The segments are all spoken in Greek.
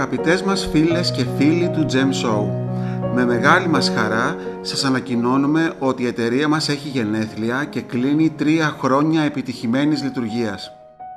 Αγαπητές μας φίλες και φίλοι του Gem Show, με μεγάλη μας χαρά σας ανακοινώνουμε ότι η εταιρεία μας έχει γενέθλια και κλείνει 3 χρόνια επιτυχημένης λειτουργίας.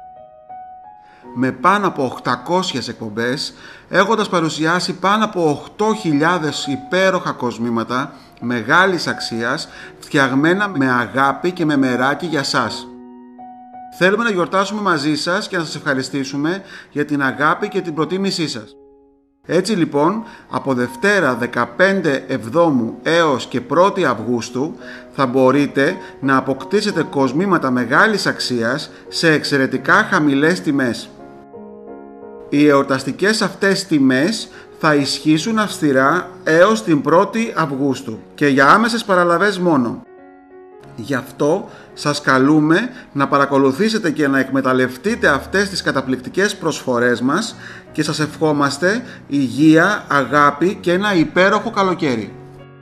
Με πάνω από 800 εκπομπές, έχοντας παρουσιάσει πάνω από 8.000 υπέροχα κοσμήματα μεγάλης αξίας, φτιαγμένα με αγάπη και με μεράκι για σας. Θέλουμε να γιορτάσουμε μαζί σας και να σας ευχαριστήσουμε για την αγάπη και την προτίμησή σας. Έτσι λοιπόν, από Δευτέρα 15 Εβδόμου έως και 1η Αυγούστου θα μπορείτε να αποκτήσετε κοσμήματα μεγάλης αξίας σε εξαιρετικά χαμηλές τιμές. Οι εορταστικές αυτές τιμές θα ισχύσουν αυστηρά έως την 1η Αυγούστου και για άμεσες παραλαβές μόνο. Γι' αυτό σας καλούμε να παρακολουθήσετε και να εκμεταλλευτείτε αυτές τις καταπληκτικές προσφορές μας και σας ευχόμαστε υγεία, αγάπη και ένα υπέροχο καλοκαίρι.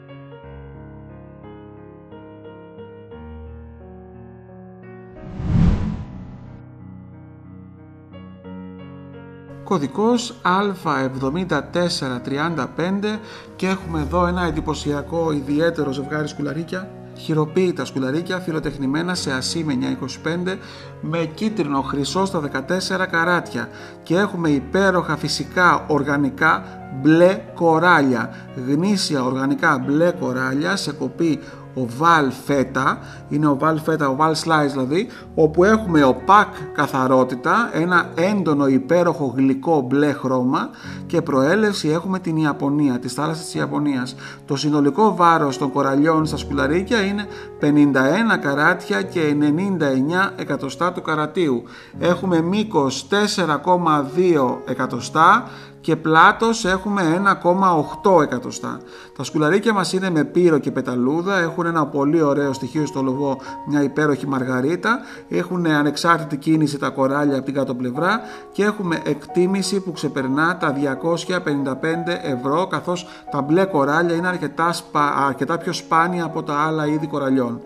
Κωδικός Α7435 και έχουμε εδώ ένα εντυπωσιακό ιδιαίτερο ζευγάρι σκουλαρίκια. Χειροποίητα σκουλαρίκια φιλοτεχνημένα σε ασήμενια 25 με κίτρινο χρυσό στα 14 καράτια και έχουμε υπέροχα φυσικά οργανικά μπλε κοράλια, γνήσια οργανικά μπλε κοράλια σε κοπή oval feta, είναι oval feta, oval slice δηλαδή, όπου έχουμε οπάκ καθαρότητα, ένα έντονο υπέροχο γλυκό μπλε χρώμα και προέλευση έχουμε την Ιαπωνία, της θάλασσας της Ιαπωνίας. Το συνολικό βάρος των κοραλιών στα σκουλαρίκια είναι 51 καράτια και 99 εκατοστά του καρατίου. Έχουμε μήκος 4,2 εκατοστά και πλάτος έχουμε 1,8 εκατοστά. Τα σκουλαρίκια μας είναι με πύρο και πεταλούδα, έχουν ένα πολύ ωραίο στοιχείο στο λογό, μια υπέροχη μαργαρίτα, έχουν ανεξάρτητη κίνηση τα κοράλια από την κάτω πλευρά και έχουμε εκτίμηση που ξεπερνά τα 255 ευρώ, καθώς τα μπλε κοράλια είναι αρκετά πιο σπάνια από τα άλλα είδη κοραλιών.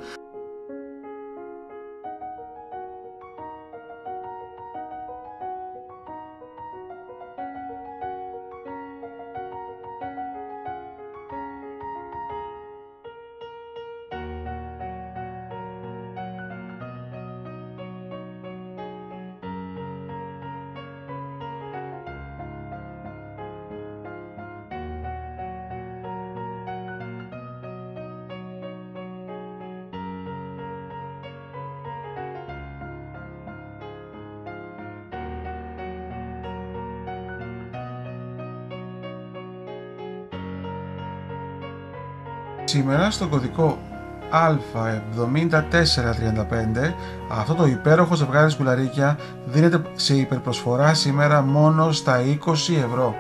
Σήμερα στον κωδικό Α7435 αυτό το υπέροχο ζευγάρι σκουλαρίκια δίνεται σε υπερπροσφορά σήμερα μόνο στα 20 ευρώ.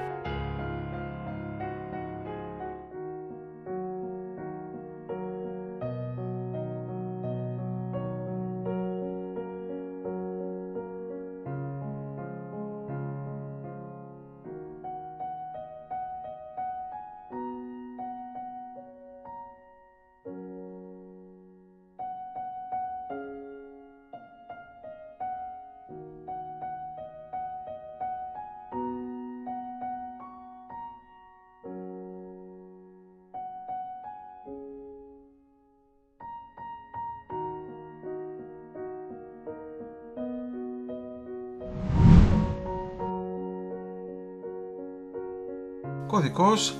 Κωδικός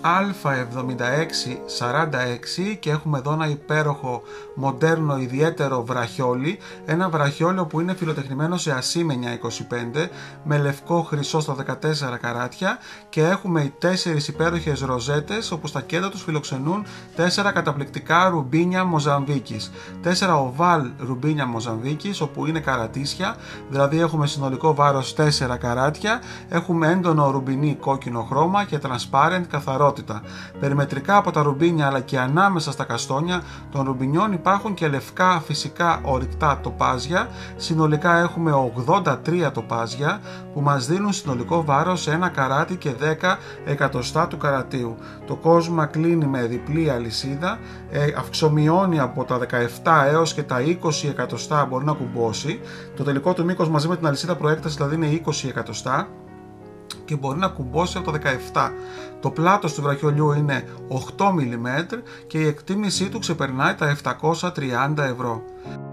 Α7646 και έχουμε εδώ ένα υπέροχο μοντέρνο ιδιαίτερο βραχιόλι, ένα βραχιόλι που είναι φιλοτεχνημένο σε ασήμενια 25 με λευκό χρυσό στα 14 καράτια και έχουμε 4 υπέροχες ροζέτες όπου στα κέντρα τους φιλοξενούν 4 καταπληκτικά ρουμπίνια Μοζαμβίκης, 4 οβάλ ρουμπίνια Μοζαμβίκης όπου είναι καρατίσια, δηλαδή έχουμε συνολικό βάρος 4 καράτια, έχουμε έντονο ρουμπινί κόκκινο χρώμα και transparent καθαρότητα. Περιμετρικά από τα ρουμπίνια αλλά και ανάμεσα στα καστόνια των ρουμπινιών υπάρχουν και λευκά φυσικά ορυκτά τοπάζια. Συνολικά έχουμε 83 τοπάζια που μας δίνουν συνολικό βάρος 1 καράτι και 10 εκατοστά του καρατίου. Το κόσμημα κλείνει με διπλή αλυσίδα, αυξομειώνει από τα 17 έως και τα 20 εκατοστά μπορεί να κουμπώσει. Το τελικό του μήκος μαζί με την αλυσίδα προέκταση δηλαδή είναι 20 εκατοστά. και μπορεί να κουμπώσει από το 17. Το πλάτος του βραχιολιού είναι 8 mm και η εκτίμησή του ξεπερνάει τα 730 ευρώ.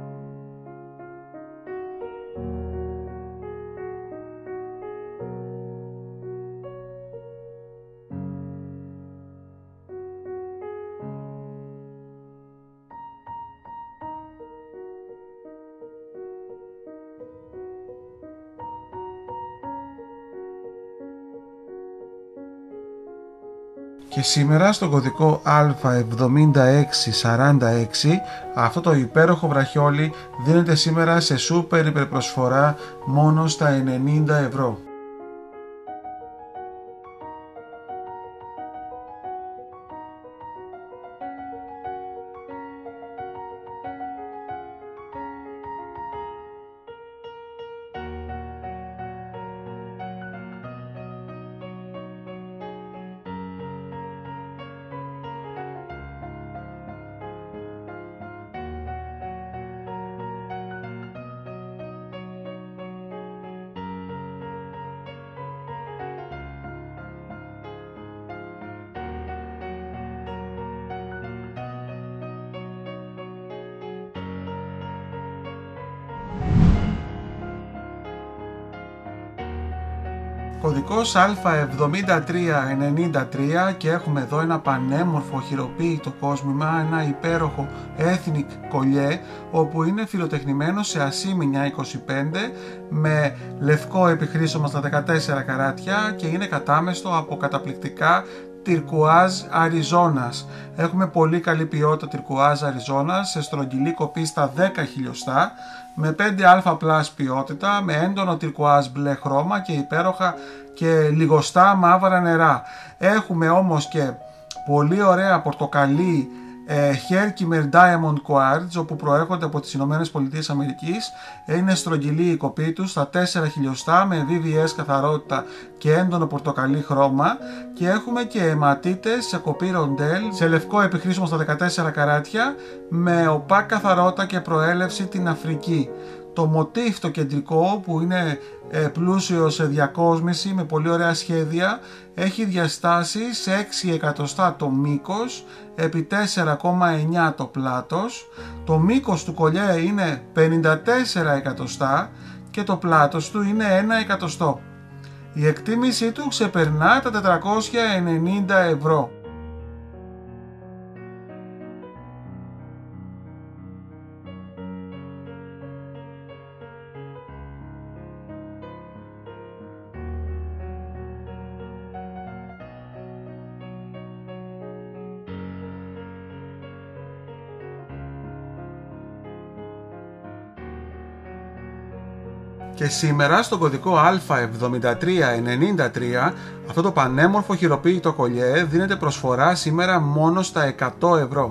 Και σήμερα στον κωδικό Α7646 αυτό το υπέροχο βραχιόλι δίνεται σήμερα σε σούπερ υπερπροσφορά μόνο στα 90 ευρώ. Κωδικός Α7393 και έχουμε εδώ ένα πανέμορφο χειροποίητο κόσμημα, ένα υπέροχο ethnic κολιέ, όπου είναι φιλοτεχνημένο σε ασήμινια 25 με λευκό επιχρήσωμα στα 14 καράτια και είναι κατάμεστο από καταπληκτικά τυρκουάζ Αριζόνας. Έχουμε πολύ καλή ποιότητα τυρκουάζ Αριζόνας σε στρογγυλή κοπή στα 10 χιλιοστά με 5α+ ποιότητα, με έντονο τυρκουάζ μπλε χρώμα και υπέροχα και λιγοστά μαύρα νερά. Έχουμε όμως και πολύ ωραία πορτοκαλί Herkimer Diamond Quartz, όπου προέρχονται από τις Ηνωμένες Πολιτείες Αμερικής. Είναι στρογγυλή η κοπή του στα 4 χιλιοστά με VVS καθαρότητα και έντονο πορτοκαλί χρώμα, και έχουμε και αιματίτες σε κοπή ροντέλ σε λευκό επιχρήσιμο στα 14 καράτια με οπάκ καθαρότητα και προέλευση την Αφρική. Το μοτίφ το κεντρικό, που είναι πλούσιο σε διακόσμηση με πολύ ωραία σχέδια, έχει διαστάσεις σε 6 εκατοστά το μήκος επί 4,9 το πλάτος. Το μήκος του κολιέ είναι 54 εκατοστά και το πλάτος του είναι 1 εκατοστό. Η εκτίμησή του ξεπερνά τα 490 ευρώ. Και σήμερα στον κωδικό Α7393 αυτό το πανέμορφο χειροποίητο κολιέ δίνεται προσφορά σήμερα μόνο στα 100 ευρώ.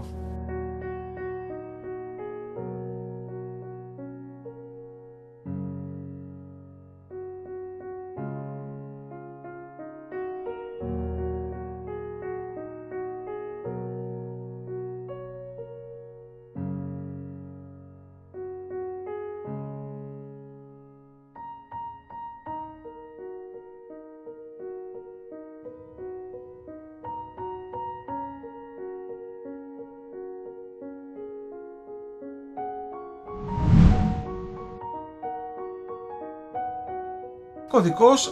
Κωδικός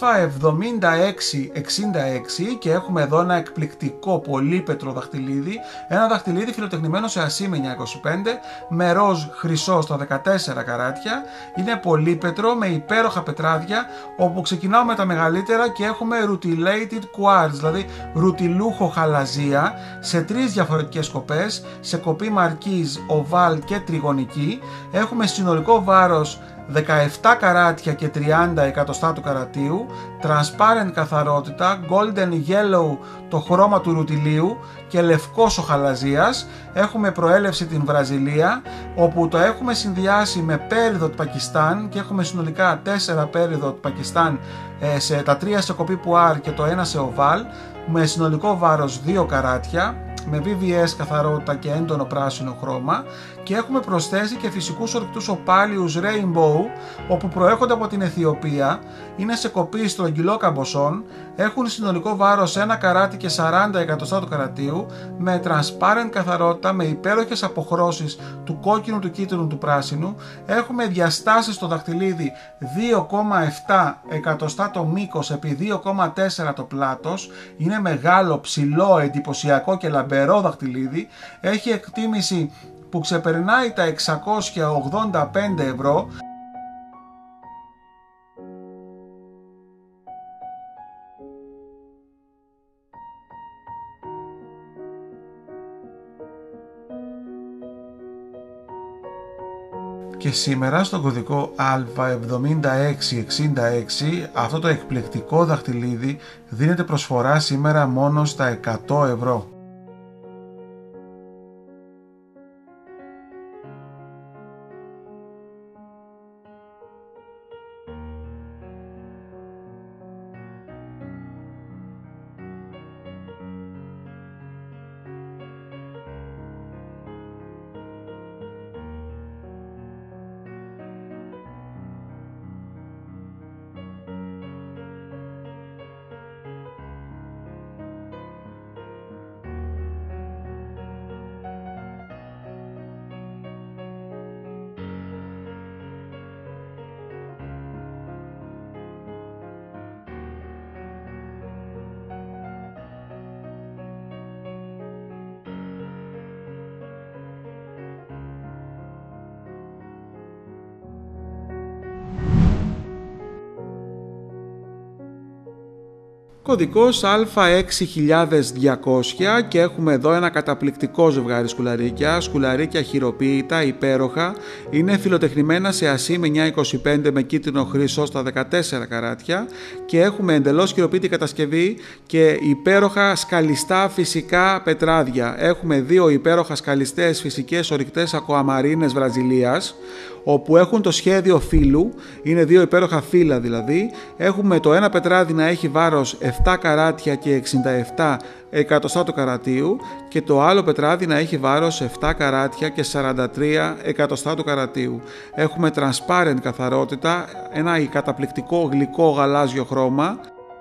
Α7666 και έχουμε εδώ ένα εκπληκτικό πολύπετρο δαχτυλίδι, ένα δαχτυλίδι φιλοτεχνημένο σε ασήμενια 25 με ροζ χρυσό στα 14 καράτια. Είναι πολύπετρο με υπέροχα πετράδια, όπου ξεκινάω με τα μεγαλύτερα και έχουμε rutilated quartz, δηλαδή ρουτιλούχο χαλαζία σε 3 διαφορετικές κοπές, σε κοπή μαρκίζ, οβάλ και τριγωνική. Έχουμε συνολικό βάρος 17 καράτια και 30 εκατοστά του καρατίου, transparent καθαρότητα, golden yellow το χρώμα του ρουτιλίου και λευκός ο χαλαζίας. Έχουμε προέλευση την Βραζιλία, όπου το έχουμε συνδυάσει με πέριδο του Πακιστάν και έχουμε συνολικά 4 πέριδο του Πακιστάν, τα 3 σε κοπή πουάρ και το 1 σε οβάλ, με συνολικό βάρος 2 καράτια. με VVS καθαρότητα και έντονο πράσινο χρώμα, και έχουμε προσθέσει και φυσικούς ορυκτούς οπάλιους Rainbow, όπου προέρχονται από την Αιθιοπία, είναι σε κοπή στρογγυλό καμποσόν, έχουν συνολικό βάρος 1 καράτι και 40 εκατοστά του καρατίου, με transparent καθαρότητα, με υπέροχες αποχρώσεις του κόκκινου, του κίτρινου, του πράσινου. Έχουμε διαστάσεις στο δαχτυλίδι 2,7 εκατοστά το μήκος επί 2,4 το πλάτος, είναι μεγάλο, ψηλό, εντυπωσιακό και λαμπερό δαχτυλίδι, έχει εκτίμηση που ξεπερνάει τα 685 ευρώ. Και σήμερα στον κωδικό Α7666 αυτό το εκπληκτικό δαχτυλίδι δίνεται προσφορά σήμερα μόνο στα 100 ευρώ. Κωδικός Α6200 και έχουμε εδώ ένα καταπληκτικό ζευγάρι σκουλαρίκια χειροποίητα, υπέροχα, είναι φιλοτεχνημένα σε ασί με 925 με κίτρινο χρυσό στα 14 καράτια και έχουμε εντελώς χειροποίητη κατασκευή και υπέροχα σκαλιστά φυσικά πετράδια. Έχουμε δύο υπέροχα σκαλιστές φυσικές ορυκτές ακουαμαρίνες Βραζιλίας, όπου έχουν το σχέδιο φύλου, είναι δύο υπέροχα φύλλα δηλαδή. Έχουμε το ένα πετράδι να έχει βάρος 7 καράτια και 67 εκατοστά του καρατίου και το άλλο πετράδι να έχει βάρος 7 καράτια και 43 εκατοστά του καρατίου. Έχουμε transparent καθαρότητα, ένα καταπληκτικό γλυκό γαλάζιο χρώμα.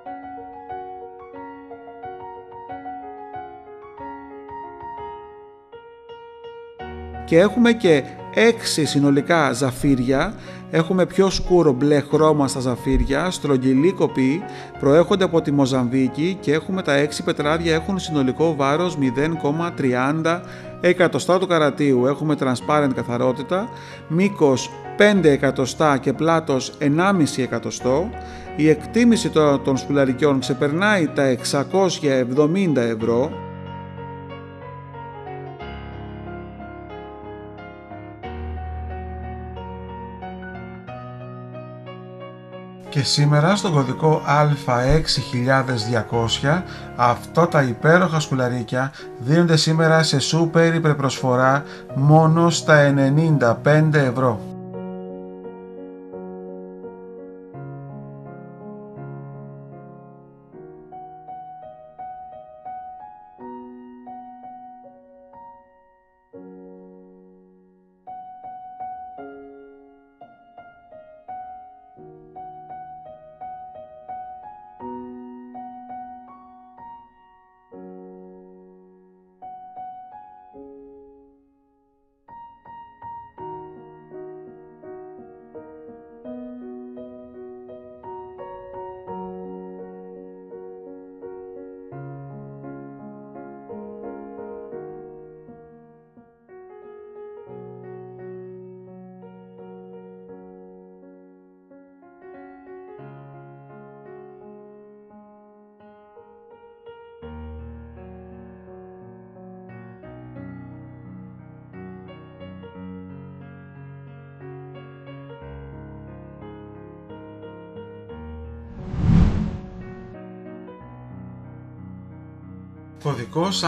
Και έχουμε και 6 συνολικά ζαφύρια, έχουμε πιο σκούρο μπλε χρώμα στα ζαφύρια, στρογγυλή κοπή, προέρχονται από τη Μοζαμβίκη και έχουμε τα 6 πετράδια, έχουν συνολικό βάρος 0,30 εκατοστά του καρατίου. Έχουμε transparent καθαρότητα, μήκος 5 εκατοστά και πλάτος 1,5 εκατοστό. Η εκτίμηση των σκουλαρικιών ξεπερνάει τα 670 ευρώ. Και σήμερα στον κωδικό Α6200 αυτό τα υπέροχα σκουλαρίκια δίνονται σήμερα σε σούπερ υπερπροσφορά μόνο στα 95 ευρώ. Κωδικός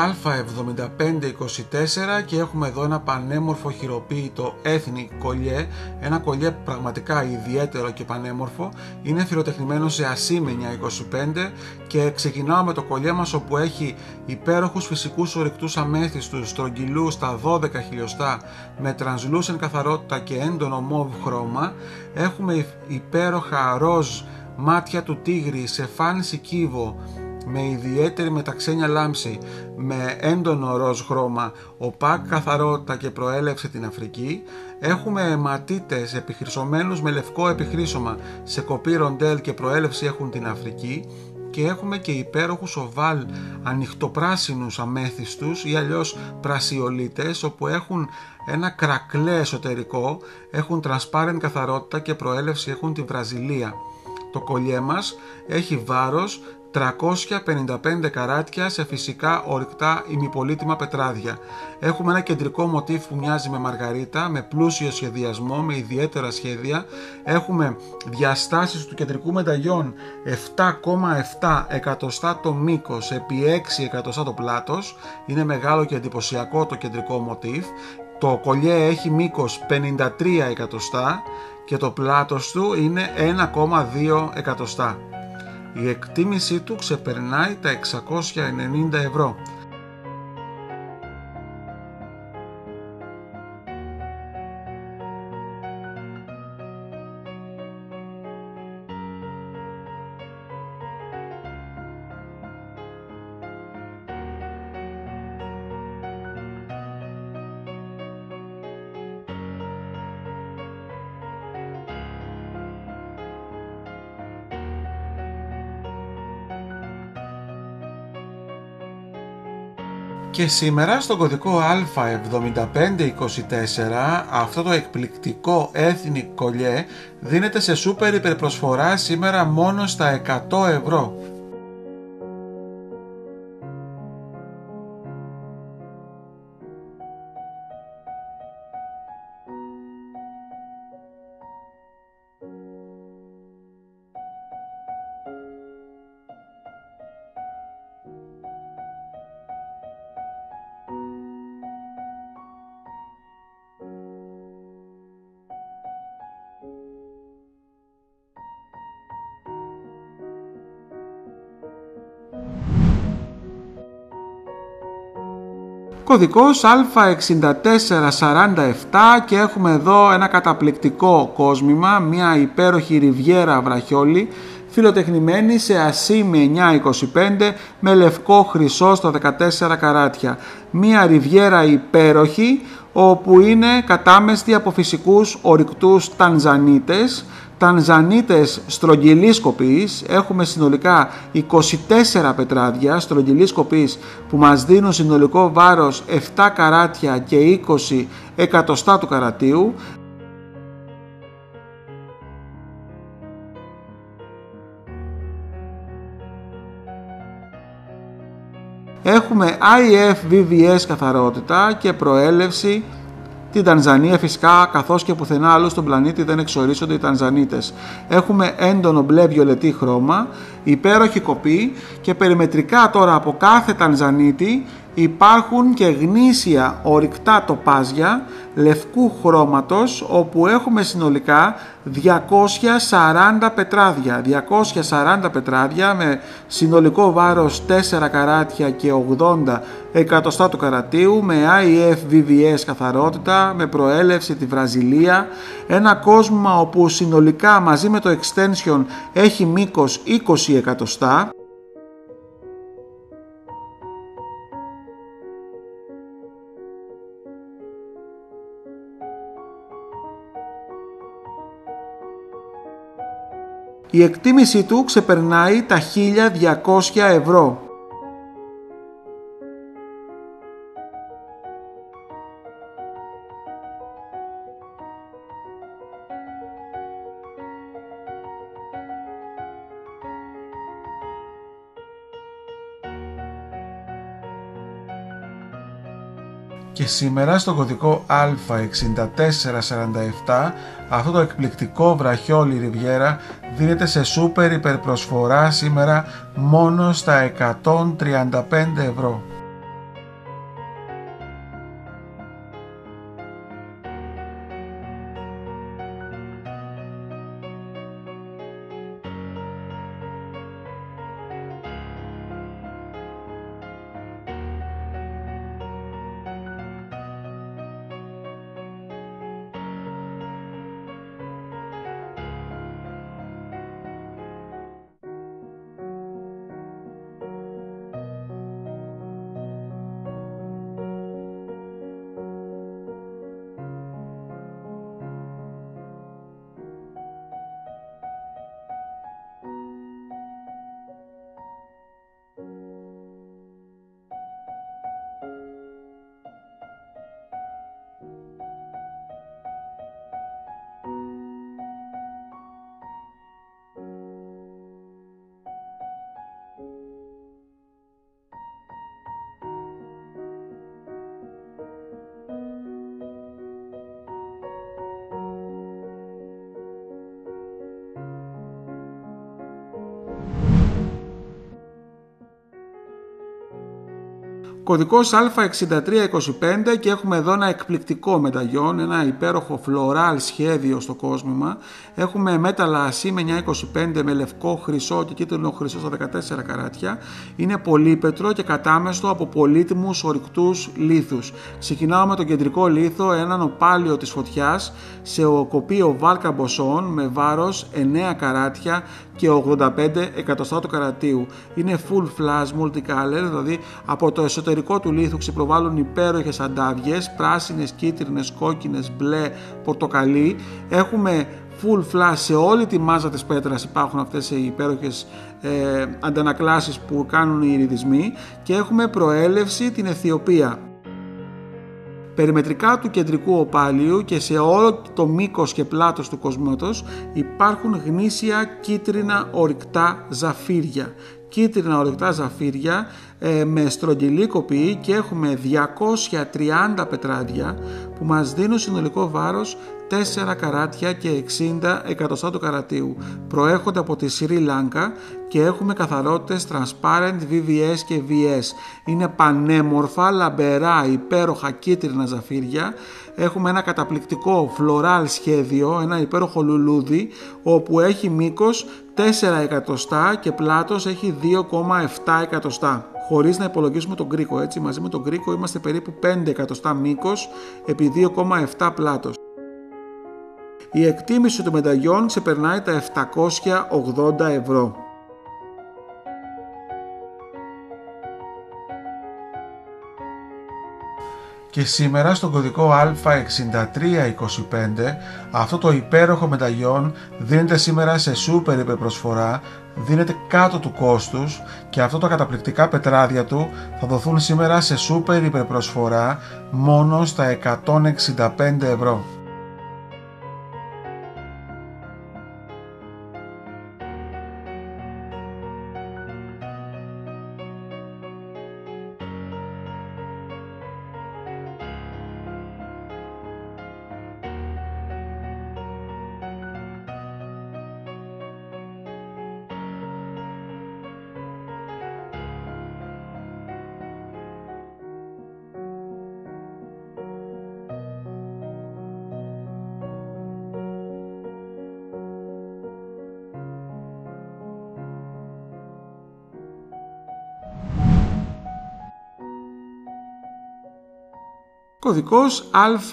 Α7524 και έχουμε εδώ ένα πανέμορφο χειροποίητο έθνη κολιέ, ένα κολιέ πραγματικά ιδιαίτερο και πανέμορφο. Είναι θηροτεχνημένο σε ασήμενια 25 και ξεκινάω με το κολιέ μας, όπου έχει υπέροχους φυσικούς ορυκτούς αμέθιστους στρογγυλού στα 12 χιλιοστά με translucent καθαρότητα και έντονο μοβ χρώμα. Έχουμε υπέροχα ροζ μάτια του τίγρη σε φάνηση κύβο με ιδιαίτερη μεταξένια λάμψη, με έντονο ροζ χρώμα, οπάκ καθαρότητα και προέλευση την Αφρική. Έχουμε ματίτες επιχρυσωμένους με λευκό επιχρύσωμα σε κοπή ροντέλ και προέλευση έχουν την Αφρική. Και έχουμε και υπέροχους οβάλ ανοιχτοπράσινους αμέθιστους ή αλλιώς πρασιολίτες, όπου έχουν ένα κρακλέ εσωτερικό, έχουν transparent καθαρότητα και προέλευση έχουν τη Βραζιλία. Το κολιέ μας έχει βάρος 355 καράτια σε φυσικά ορυκτά ημιπολίτιμα πετράδια. Έχουμε ένα κεντρικό μοτίφ που μοιάζει με μαργαρίτα, με πλούσιο σχεδιασμό, με ιδιαίτερα σχέδια. Έχουμε διαστάσεις του κεντρικού μεταλλιών 7,7 εκατοστά το μήκος επί 6 εκατοστά το πλάτος. Είναι μεγάλο και εντυπωσιακό το κεντρικό μοτίφ. Το κολιέ έχει μήκος 53 εκατοστά και το πλάτος του είναι 1,2 εκατοστά. Η εκτίμησή του ξεπερνάει τα 690 ευρώ. Και σήμερα στον κωδικό Α7524 αυτό το εκπληκτικό έθνη κολιέ δίνεται σε σούπερ υπερπροσφορά σήμερα μόνο στα 100 ευρώ. Κωδικός Α6447 και έχουμε εδώ ένα καταπληκτικό κόσμημα, μια υπέροχη ριβιέρα βραχιόλι φιλοτεχνημένη σε ασήμι 925 με λευκό χρυσό στα 14 καράτια. Μια ριβιέρα υπέροχη όπου είναι κατάμεστη από φυσικούς ορυκτούς τανζανίτες στρογγυλής κοπής. Έχουμε συνολικά 24 πετράδια στρογγυλής κοπής που μας δίνουν συνολικό βάρος 7 καράτια και 20 εκατοστά του καρατίου. Έχουμε IF-VVS καθαρότητα και προέλευση την Τανζανία φυσικά, καθώς και πουθενά αλλού στον πλανήτη δεν εξορίσσονται οι Τανζανίτες. Έχουμε έντονο μπλε βιολετή χρώμα, υπέροχη κοπή και περιμετρικά τώρα από κάθε Τανζανίτη υπάρχουν και γνήσια ορυκτά τοπάζια λευκού χρώματος, όπου έχουμε συνολικά 240 πετράδια με συνολικό βάρος 4 καράτια και 80 εκατοστά του καρατίου, με IF-VVS καθαρότητα, με προέλευση τη Βραζιλία. Ένα κόσμημα όπου συνολικά μαζί με το extension έχει μήκος 20 εκατοστά. Η εκτίμησή του ξεπερνάει τα 1.200 ευρώ. Και σήμερα στο κωδικό Α6447 αυτό το εκπληκτικό βραχιόλι ριβιέρα δίνεται σε σούπερ υπερπροσφορά σήμερα μόνο στα 135 ευρώ. Κωδικός Α6325 και έχουμε εδώ ένα εκπληκτικό μεταγιόν, ένα υπέροχο φλωράλ σχέδιο στο κόσμημα. Έχουμε μέταλλα C με 925 με λευκό, χρυσό και κίτρινο χρυσό στα 14 καράτια. Είναι πολύπετρο και κατάμεστο από πολύτιμους ορυκτούς λίθους. Ξεκινάω με τον κεντρικό λίθο, έναν οπάλιο της φωτιάς σε οκοπείο βάλκα μποσών με βάρος 9 καράτια και 85 εκατοστά του καρατίου. Είναι full flash multicolor, δηλαδή από το εσωτερικό του λίθου ξεπροβάλλουν υπέροχες αντάβιες, πράσινες, κίτρινες, κόκκινες, μπλε, πορτοκαλί. Έχουμε full flash σε όλη τη μάζα της πέτρας, υπάρχουν αυτές οι υπέροχες αντανακλάσεις που κάνουν οι ιριδισμοί και έχουμε προέλευση την Αιθιοπία. Περιμετρικά του κεντρικού οπάλιου και σε όλο το μήκος και πλάτος του κοσμήματος υπάρχουν γνήσια κίτρινα ορυκτά ζαφύρια. Κίτρινα ορυκτά ζαφύρια με στρογγυλή κοπή και έχουμε 230 πετράδια που μας δίνουν συνολικό βάρος 4 καράτια και 60 εκατοστά του καρατίου. Προέρχονται από τη Σρι Λάγκα και έχουμε καθαρότητες transparent, VVS και VS. Είναι πανέμορφα, λαμπερά, υπέροχα κίτρινα ζαφύρια. Έχουμε ένα καταπληκτικό φλωράλ σχέδιο, ένα υπέροχο λουλούδι, όπου έχει μήκος 4 εκατοστά και πλάτος έχει 2,7 εκατοστά. Χωρίς να υπολογίσουμε τον κρίκο, έτσι, μαζί με τον κρίκο είμαστε περίπου 5 εκατοστά μήκος επί 2,7 πλάτος. Η εκτίμηση του μεταγιόν ξεπερνάει τα 780 ευρώ. Και σήμερα στον κωδικό Α6325 αυτό το υπέροχο μεταγιόν δίνεται σήμερα σε σούπερ υπερπροσφορά, δίνεται κάτω του κόστους και αυτό τα καταπληκτικά πετράδια του θα δοθούν σήμερα σε σούπερ υπερπροσφορά μόνο στα 165 ευρώ. Κωδικός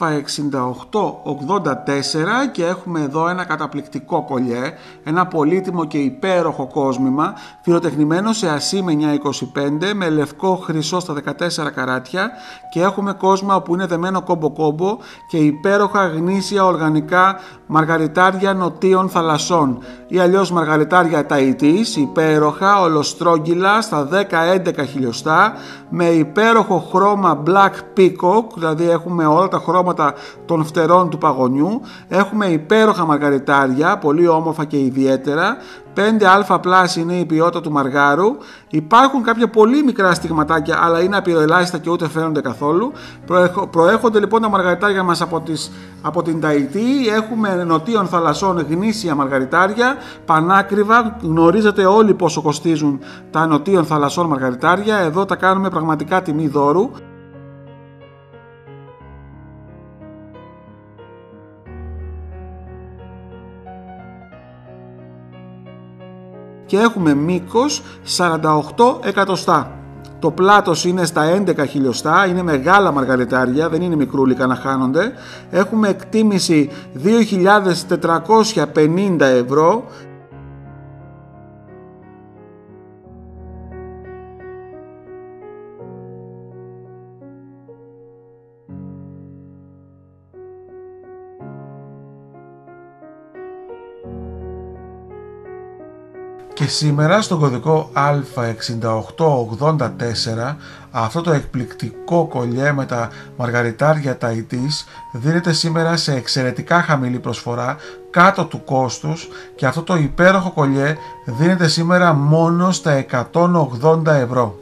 Α6884 και έχουμε εδώ ένα καταπληκτικό κολλιέ, ένα πολύτιμο και υπέροχο κόσμημα, φιλοτεχνημένο σε ασί με 925 με λευκό χρυσό στα 14 καράτια και έχουμε κόσμημα που είναι δεμένο κόμπο-κόμπο και υπέροχα γνήσια οργανικά μαργαριτάρια νοτίων θαλασσών ή αλλιώς μαργαριτάρια ταϊτής, υπέροχα, ολοστρόγγυλα στα 10-11 χιλιοστά με υπέροχο χρώμα black peacock, δηλαδή έχουμε όλα τα χρώματα των φτερών του παγωνιού, έχουμε υπέροχα μαργαριτάρια, πολύ όμορφα και ιδιαίτερα, 5α+ είναι η ποιότητα του μαργάρου, υπάρχουν κάποια πολύ μικρά στιγματάκια αλλά είναι απειροελάχιστα και ούτε φαίνονται καθόλου. Προέρχονται λοιπόν τα μαργαριτάρια μας από την Ταϊτή, έχουμε νοτίων θαλασσών γνήσια μαργαριτάρια, πανάκριβα, γνωρίζετε όλοι πόσο κοστίζουν τα νοτίων θαλασσών μαργαριτάρια, εδώ τα κάνουμε πραγματικά τιμή δώρου. Και έχουμε μήκος 48 εκατοστά. Το πλάτος είναι στα 11 χιλιοστά, είναι μεγάλα μαργαριτάρια, δεν είναι μικρούλικα να χάνονται. Έχουμε εκτίμηση 2.450 ευρώ. Και σήμερα στον κωδικό Α6884 αυτό το εκπληκτικό κολλιέ με τα μαργαριτάρια ταϊτής δίνεται σήμερα σε εξαιρετικά χαμηλή προσφορά κάτω του κόστους και αυτό το υπέροχο κολλιέ δίνεται σήμερα μόνο στα 180 ευρώ.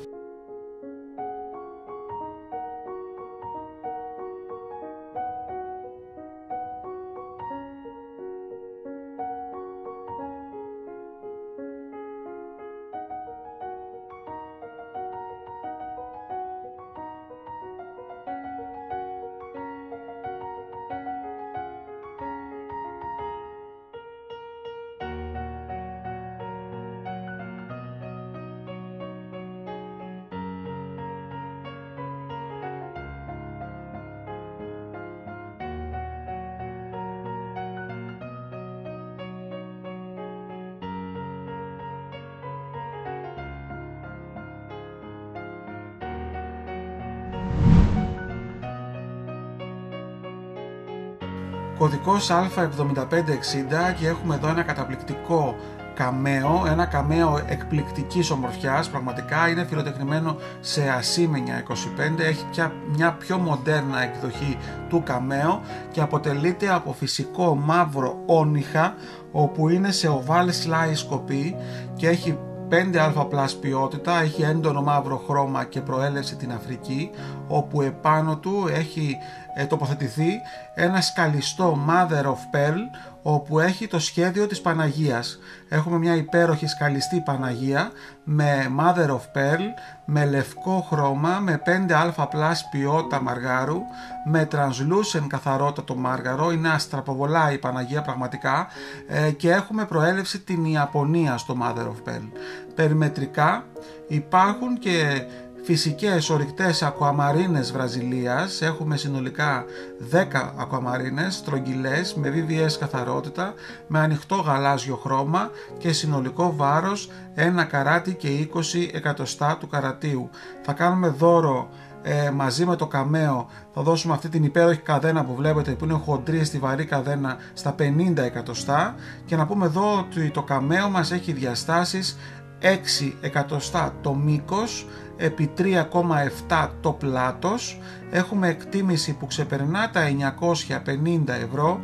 Κωδικός Α7560 και έχουμε εδώ ένα καταπληκτικό καμέο, ένα καμέο εκπληκτικής ομορφιάς, πραγματικά είναι φιλοτεχνημένο σε ασήμενια 25, έχει μια πιο μοντέρνα εκδοχή του καμέο και αποτελείται από φυσικό μαύρο όνυχα, όπου είναι σε oval slice σκοπή και έχει 5α+ ποιότητα, έχει έντονο μαύρο χρώμα και προέλευση την Αφρική, όπου επάνω του έχει τοποθετηθεί ένα σκαλιστό mother of pearl, όπου έχει το σχέδιο της Παναγίας. Έχουμε μια υπέροχη σκαλιστή Παναγία με mother of pearl, με λευκό χρώμα, με 5α+ ποιότητα μαργάρου, με translucent καθαρότητα το μάργαρο, είναι αστραποβολά η Παναγία πραγματικά, και έχουμε προέλευση την Ιαπωνία στο mother of pearl. Περιμετρικά υπάρχουν και φυσικές ορυκτές ακουαμαρίνες Βραζιλίας, έχουμε συνολικά 10 ακουαμαρίνες στρογγυλές με VVS καθαρότητα, με ανοιχτό γαλάζιο χρώμα και συνολικό βάρος 1 καράτι και 20 εκατοστά του καρατίου. Θα κάνουμε δώρο μαζί με το καμέο, θα δώσουμε αυτή την υπέροχη καδένα που βλέπετε, που είναι χοντρή στιβαρή καδένα, στα 50 εκατοστά, και να πούμε εδώ ότι το καμέο μας έχει διαστάσεις 6 εκατοστά το μήκος επί 3,7 το πλάτος. Έχουμε εκτίμηση που ξεπερνά τα 950 ευρώ.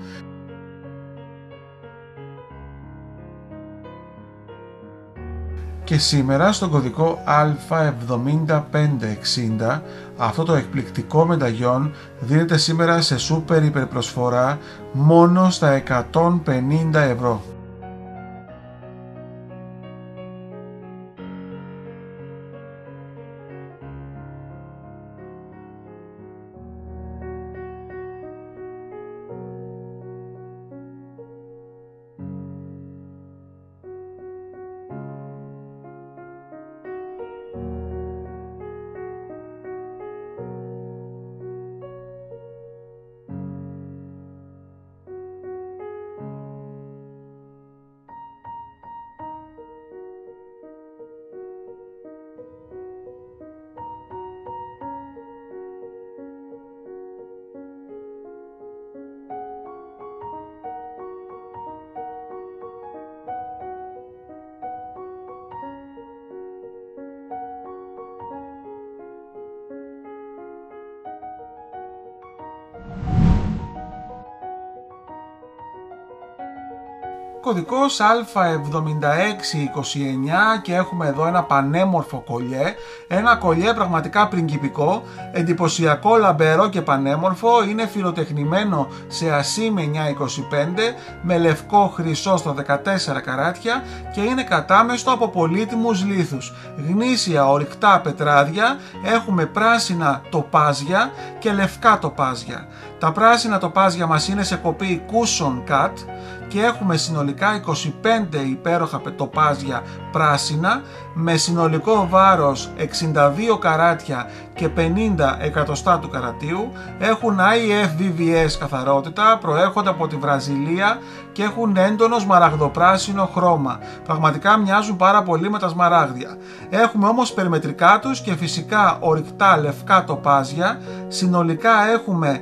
Και σήμερα στον κωδικό Α7560 αυτό το εκπληκτικό μενταγιόν δίνεται σήμερα σε σούπερ υπερπροσφορά μόνο στα 150 ευρώ. Κωδικός Α7629 και έχουμε εδώ ένα πανέμορφο κολιέ, ένα κολιέ πραγματικά πριγκιπικό, εντυπωσιακό, λαμπερό και πανέμορφο, είναι φιλοτεχνημένο σε ασήμι 925 με λευκό χρυσό στα 14 καράτια και είναι κατάμεστο από πολύτιμους λίθους, γνήσια ορυκτά πετράδια, έχουμε πράσινα τοπάζια και λευκά τοπάζια. Τα πράσινα τοπάζια μας είναι σε κοπή cushion cut και έχουμε συνολικά 25 υπέροχα τοπάζια πράσινα με συνολικό βάρος 62 καράτια και 50 εκατοστά του καρατίου. Έχουν IF VVS καθαρότητα, προέρχονται από τη Βραζιλία και έχουν έντονο σμαραγδοπράσινο χρώμα. Πραγματικά μοιάζουν πάρα πολύ με τα σμαράγδια. Έχουμε όμως περιμετρικά τους και φυσικά ορυκτά λευκά τοπάζια. Συνολικά έχουμε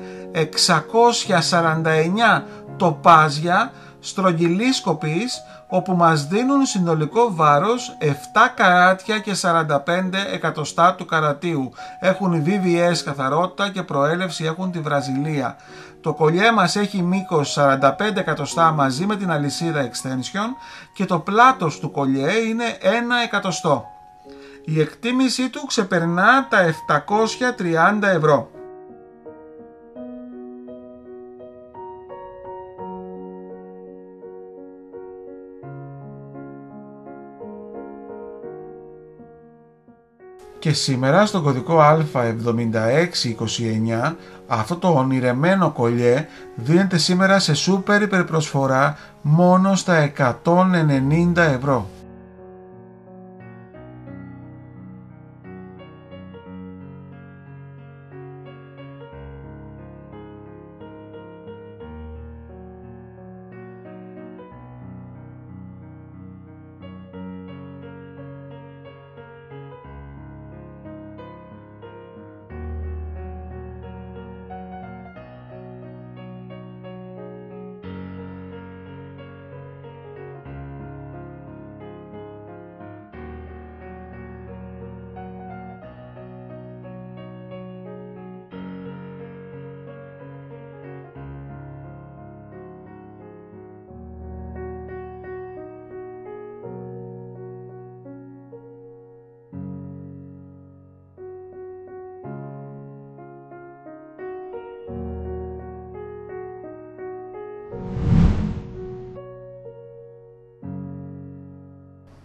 649 τοπάζια στρογγυλής σκοπής, όπου μας δίνουν συνολικό βάρος 7 καράτια και 45 εκατοστά του καρατίου. Έχουν VVS καθαρότητα και προέλευση έχουν τη Βραζιλία. Το κολιέ μας έχει μήκος 45 εκατοστά μαζί με την αλυσίδα extension και το πλάτος του κολιέ είναι 1 εκατοστό. Η εκτίμησή του ξεπερνά τα 730 ευρώ. Και σήμερα στον κωδικό Α7629 αυτό το ονειρεμένο κολιέ δίνεται σήμερα σε σούπερ υπερπροσφορά μόνο στα 190 ευρώ.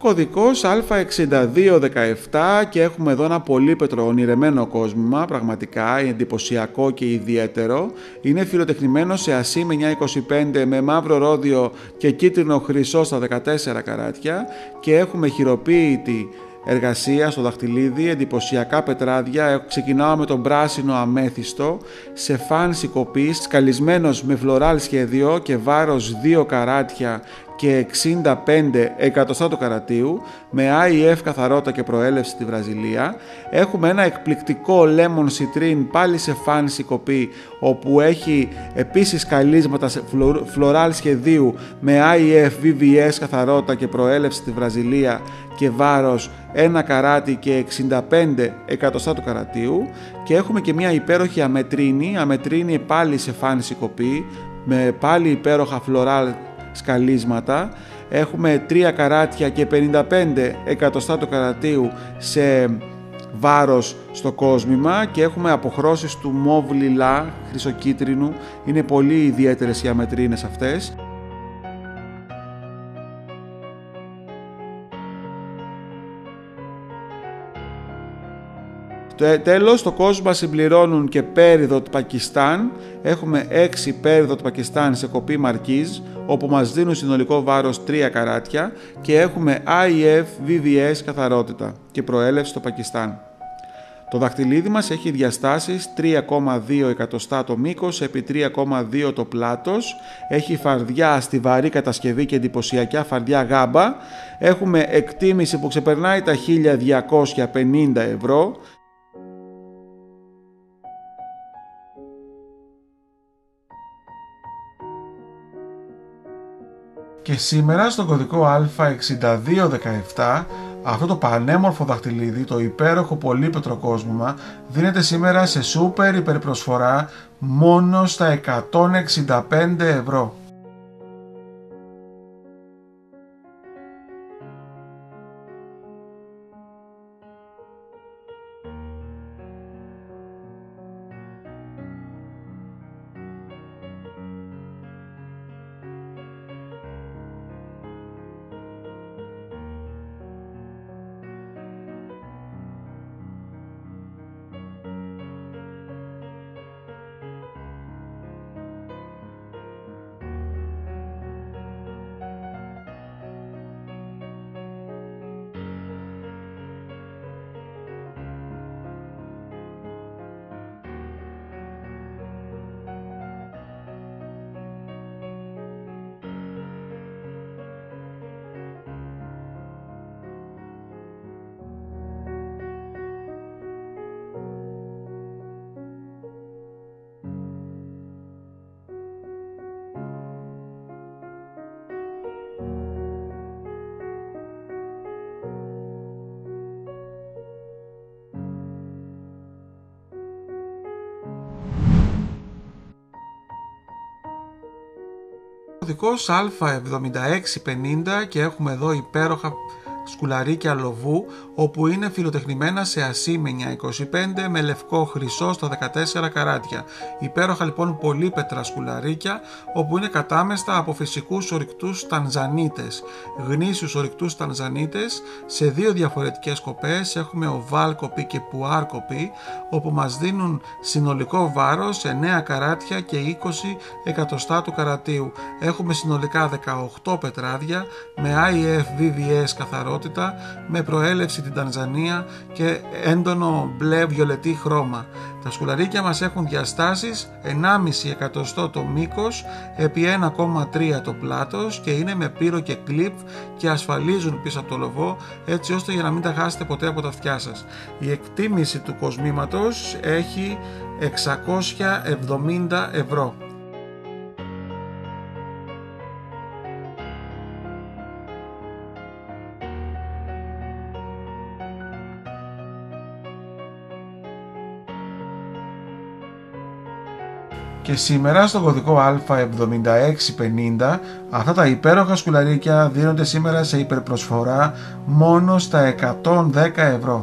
Κωδικός Α6217 και έχουμε εδώ ένα πολύπετρο ονειρεμένο κόσμημα, πραγματικά εντυπωσιακό και ιδιαίτερο. Είναι φιλοτεχνημένο σε ασήμι 925 με μαύρο ρόδιο και κίτρινο χρυσό στα 14 καράτια και έχουμε χειροποίητη εργασία στο δαχτυλίδι, εντυπωσιακά πετράδια. Ξεκινάω με τον πράσινο αμέθιστο σε φάνση κοπή, σκαλισμένος με φλωράλ σχέδιο και βάρος 2 καράτια και 65 εκατοστά του καρατίου, με IF καθαρότητα και προέλευση στη Βραζιλία. Έχουμε ένα εκπληκτικό lemon citrine πάλι σε φάνση κοπή, όπου έχει επίσης σκαλίσματα σε φλωράλ σχεδίου με IF VVS καθαρότητα και προέλευση στη Βραζιλία και βάρος 1 καράτι και 65 εκατοστά του καρατίου. Και έχουμε και μια υπέροχη αμετρίνη πάλι σε φάνση κοπή με πάλι υπέροχα φλωράλ σκαλίσματα. Έχουμε 3 καράτια και 55 εκατοστά του καρατίου σε βάρος στο κόσμημα και έχουμε αποχρώσεις του μοβ λιλά χρυσοκίτρινου. Είναι πολύ ιδιαίτερες οι αμετρίνες αυτές. Τέλος, το κόσμημα συμπληρώνουν και πέριδο του Πακιστάν. Έχουμε 6 πέριδο του Πακιστάν σε κοπή μαρκίζ, όπου μας δίνουν συνολικό βάρος 3 καράτια και έχουμε IF VVS καθαρότητα και προέλευση στο Πακιστάν. Το δαχτυλίδι μας έχει διαστάσεις 3,2 εκατοστά το μήκος επί 3,2 το πλάτος. Έχει φαρδιά στιβαρή κατασκευή και εντυπωσιακά φαρδιά γάμπα. Έχουμε εκτίμηση που ξεπερνάει τα 1.250 ευρώ. Και σήμερα στον κωδικό Α6217 αυτό το πανέμορφο δαχτυλίδι, το υπέροχο πολύπετρο κόσμημα, δίνεται σήμερα σε σούπερ υπερπροσφορά μόνο στα 165 ευρώ. Κωδικός Α7650 και έχουμε εδώ υπέροχα σκουλαρίκια λοβού, όπου είναι φιλοτεχνημένα σε ασήμενια 25 με λευκό χρυσό στα 14 καράτια. Υπέροχα λοιπόν πολύπετρα σκουλαρίκια, όπου είναι κατάμεστα από φυσικούς ορυκτούς τανζανίτες, γνήσιους ορυκτούς τανζανίτες σε 2 διαφορετικές κοπές. Έχουμε οβάλ κοπή και πουάρ κοπή, όπου μας δίνουν συνολικό βάρος 9 καράτια και 20 εκατοστά του καρατίου. Έχουμε συνολικά 18 πετράδια με IF VVS καθαρότητα, με προέλευση την Τανζανία και έντονο μπλε βιολετή χρώμα. Τα σκουλαρίκια μας έχουν διαστάσεις 1,5 εκατοστό το μήκος επί 1,3 το πλάτος και είναι με πύρο και κλιπ και ασφαλίζουν πίσω από το λοβό, έτσι ώστε για να μην τα χάσετε ποτέ από τα αυτιά σας. Η εκτίμηση του κοσμήματος έχει 670 ευρώ. Και σήμερα στον κωδικό Α7650 αυτά τα υπέροχα σκουλαρίκια δίνονται σήμερα σε υπερπροσφορά μόνο στα 110 ευρώ.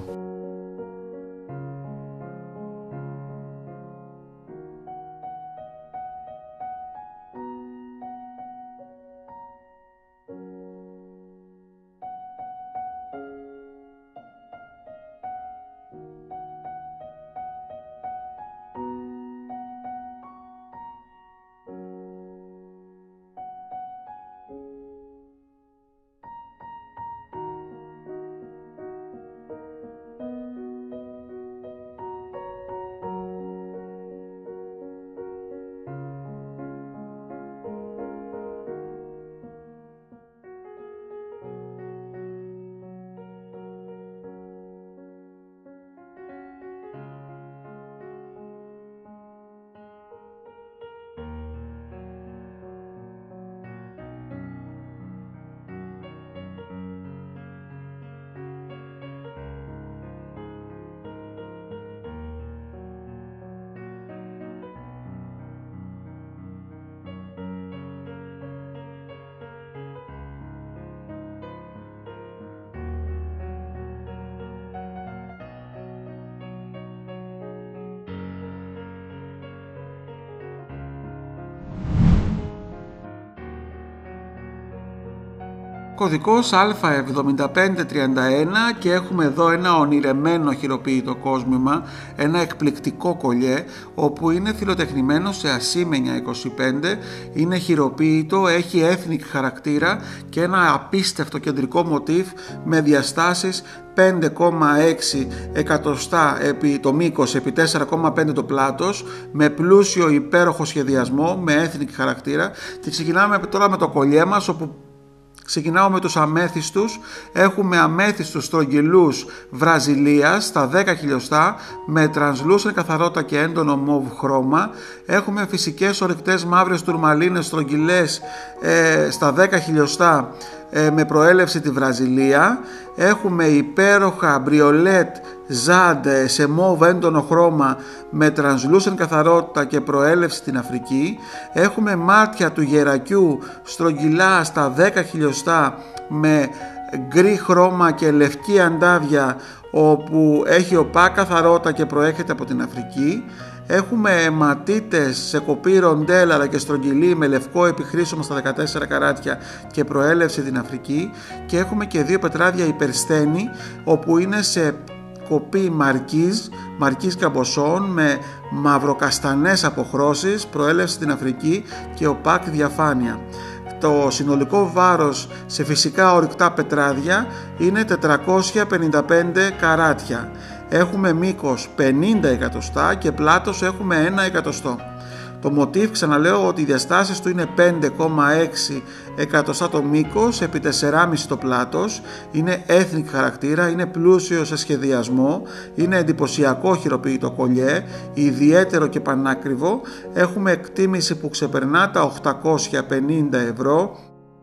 Κωδικός Α7531 και έχουμε εδώ ένα ονειρεμένο χειροποίητο κόσμημα, ένα εκπληκτικό κολιέ όπου είναι φιλοτεχνημένο σε ασήμενια 25, είναι χειροποίητο, έχει ethnic χαρακτήρα και ένα απίστευτο κεντρικό μοτίβ με διαστάσεις 5,6 εκατοστά επί το μήκος επί 4,5 το πλάτος, με πλούσιο υπέροχο σχεδιασμό, με ethnic χαρακτήρα. Και ξεκινάμε τώρα με το κολιέ μας, όπου ξεκινάω με τους αμέθιστους. Έχουμε αμέθιστους στρογγυλούς Βραζιλίας στα 10 χιλιοστά με translucent καθαρότητα και έντονο μοβ χρώμα. Έχουμε φυσικές ορυκτές μαύρες τουρμαλίνες στρογγυλές στα 10 χιλιοστά με προέλευση τη Βραζιλία. Έχουμε υπέροχα μπριολέτ ζάντ σε μοβ έντονο χρώμα με translucent καθαρότητα και προέλευση στην Αφρική. Έχουμε μάτια του γερακιού στρογγυλά στα 10 χιλιοστά με γκρι χρώμα και λευκή αντάβια, όπου έχει οπά καθαρότητα και προέρχεται από την Αφρική. Έχουμε αιματίτες σε κοπή ροντέλ αλλά και στρογγυλή με λευκό επιχρήσωμα στα 14 καράτια και προέλευση την Αφρική. Και έχουμε και δύο πετράδια υπερστένη, όπου είναι σε κοπή μαρκίζ καμποσόν με μαυροκαστανές αποχρώσεις, προέλευση στην Αφρική και οπάκ διαφάνεια. Το συνολικό βάρος σε φυσικά ορυκτά πετράδια είναι 455 καράτια. Έχουμε μήκος 50 εκατοστά και πλάτος έχουμε 1 εκατοστό. Το μοτίβ, ξαναλέω ότι οι διαστάσεις του είναι 5,6 εκατοστά το μήκος επί 4,5 το πλάτος, είναι ethnic χαρακτήρα, είναι πλούσιο σε σχεδιασμό, είναι εντυπωσιακό χειροποίητο κολιέ, ιδιαίτερο και πανάκριβο. Έχουμε εκτίμηση που ξεπερνά τα 850 ευρώ.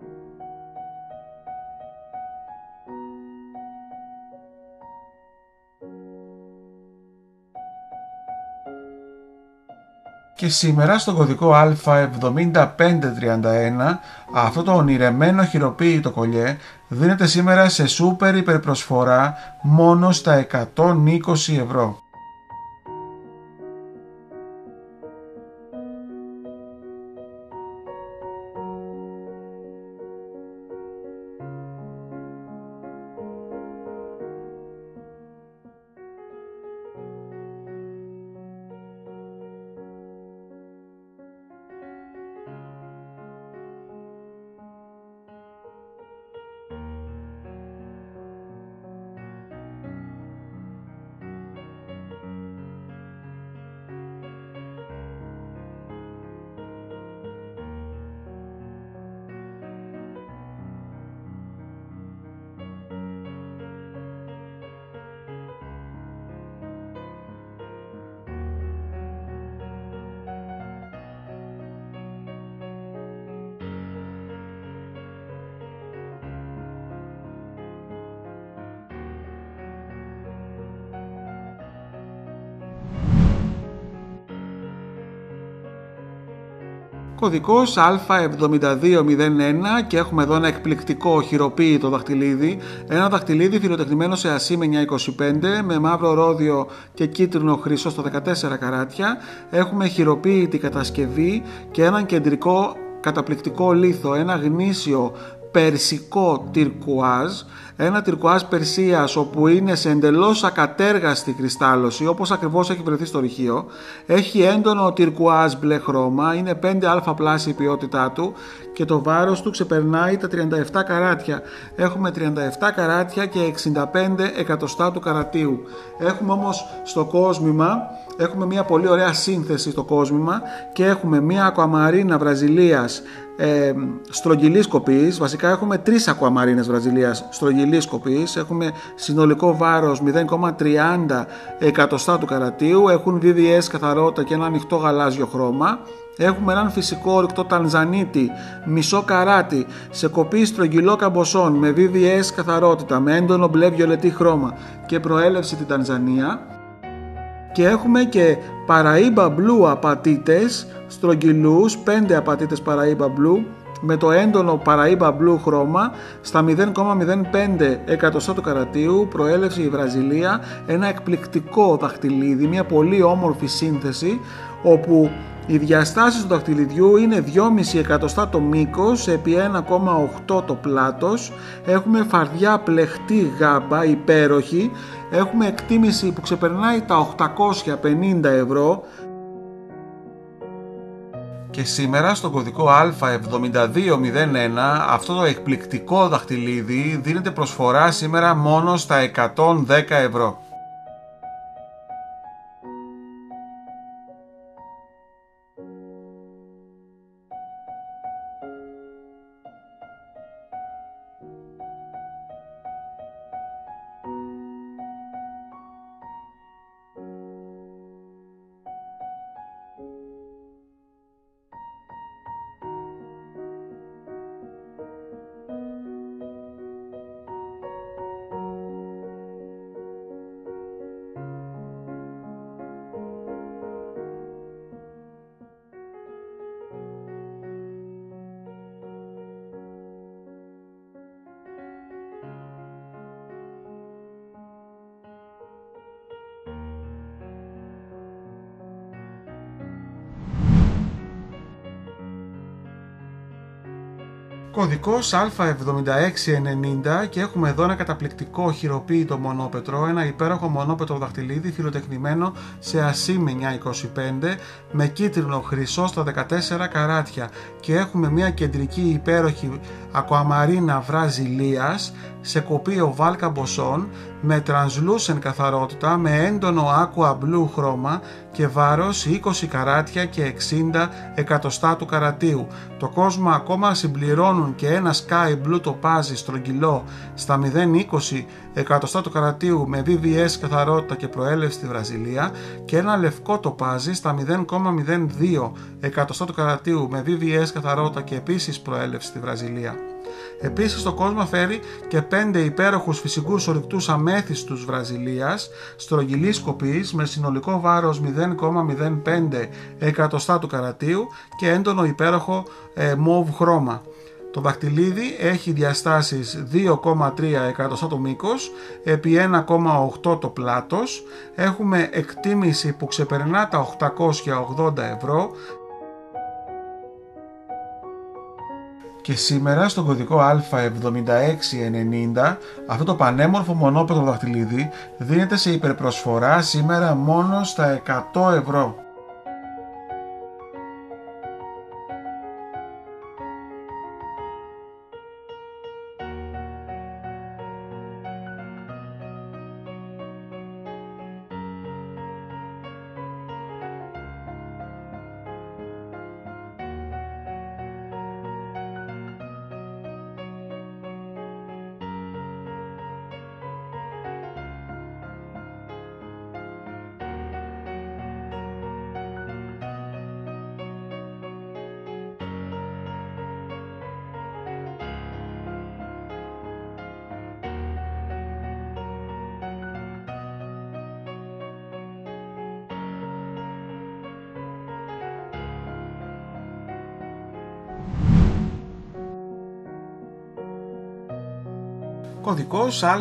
Και σήμερα στον κωδικό Α7531 αυτό το ονειρεμένο χειροποίητο κολιέ δίνεται σήμερα σε σούπερ υπερπροσφορά μόνο στα 120 ευρώ. Κωδικός Α7201 και έχουμε εδώ ένα εκπληκτικό χειροποίητο δαχτυλίδι. Ένα δαχτυλίδι φιλοτεχνημένο σε ασήμενια 25 με μαύρο ρόδιο και κίτρινο χρυσό στα 14 καράτια. Έχουμε χειροποίητη κατασκευή και έναν κεντρικό καταπληκτικό λίθο, ένα γνήσιο περσικό τυρκουάζ, ένα τυρκουάζ Περσίας όπου είναι σε εντελώς ακατέργαστη κρυστάλλωση, όπως ακριβώς έχει βρεθεί στο ρηχείο. Έχει έντονο τυρκουάζ μπλε χρώμα, είναι 5α πλάση η ποιότητά του και το βάρος του ξεπερνάει τα 37 καράτια. Έχουμε 37 καράτια και 65 εκατοστά του καρατίου. Έχουμε όμως στο κόσμημα, έχουμε μια πολύ ωραία σύνθεση στο κόσμημα και έχουμε μια ακουαμαρίνα Βραζιλίας στρογγυλής κοπής. Βασικά έχουμε τρεις ακουαμαρίνες Βραζιλίας στρογγυλής κοπής. Έχουμε συνολικό βάρος 0,30 εκατοστά του καρατίου. Έχουν VVS καθαρότητα και ένα ανοιχτό γαλάζιο χρώμα. Έχουμε έναν φυσικό ορυκτό τανζανίτη μισό καράτι σε κοπή στρογγυλό καμποσόν με VVS καθαρότητα, με έντονο μπλε βιολετή χρώμα και προέλευση την Τανζανία. Και έχουμε και Paraíba Blue απατήτες στρογγυλούς, 5 απατήτες Paraíba Blue με το έντονο Paraíba Blue χρώμα στα 0,05 εκατοστά του καρατίου, προέλευση η Βραζιλία. Ένα εκπληκτικό δαχτυλίδι, μια πολύ όμορφη σύνθεση όπου Οι διαστάσεις του δαχτυλιδιού είναι 2,5 εκατοστά το μήκος επί 1,8 το πλάτος. Έχουμε φαρδιά πλεχτή γάμπα υπέροχη. Έχουμε εκτίμηση που ξεπερνάει τα 850 ευρώ. Και σήμερα στον κωδικό Α7201 αυτό το εκπληκτικό δαχτυλίδι δίνεται προσφορά σήμερα μόνο στα 110 ευρώ. Κωδικός Α7690 και έχουμε εδώ ένα καταπληκτικό χειροποίητο μονόπετρο, ένα υπέροχο μονόπετρο δαχτυλίδι φιλοτεχνημένο σε ασήμι 925 με κίτρινο χρυσό στα 14 καράτια και έχουμε μια κεντρική υπέροχη ακουαμαρίνα βραζιλίας σε κοπή οβάλ καμποσόν με translucent καθαρότητα, με έντονο aqua blue χρώμα και βάρος 20 καράτια και 60 εκατοστά του καρατίου. Το κόσμο ακόμα συμπληρώνουν και ένα sky blue τοπάζι στρογγυλό στα 0,20 εκατοστά του καρατίου με VVS καθαρότητα και προέλευση στη Βραζιλία και ένα λευκό τοπάζι στα 0,02 εκατοστά του καρατίου με VVS καθαρότητα και επίσης προέλευση στη Βραζιλία. Επίσης το κόσμο φέρει και 5 υπέροχους φυσικούς ορυκτούς αμέθιστους Βραζιλίας στρογγυλής κοπής με συνολικό βάρος 0,05 εκατοστά του καρατίου και έντονο υπέροχο μόβ χρώμα. Το δαχτυλίδι έχει διαστάσεις 2,3 εκατοστά το μήκος επί 1,8 το πλάτος. Έχουμε εκτίμηση που ξεπερνά τα 880 ευρώ. Και σήμερα στον κωδικό Α7690 αυτό το πανέμορφο μονόπετρο δαχτυλίδι δίνεται σε υπερπροσφορά σήμερα μόνο στα 100 ευρώ. Κωδικός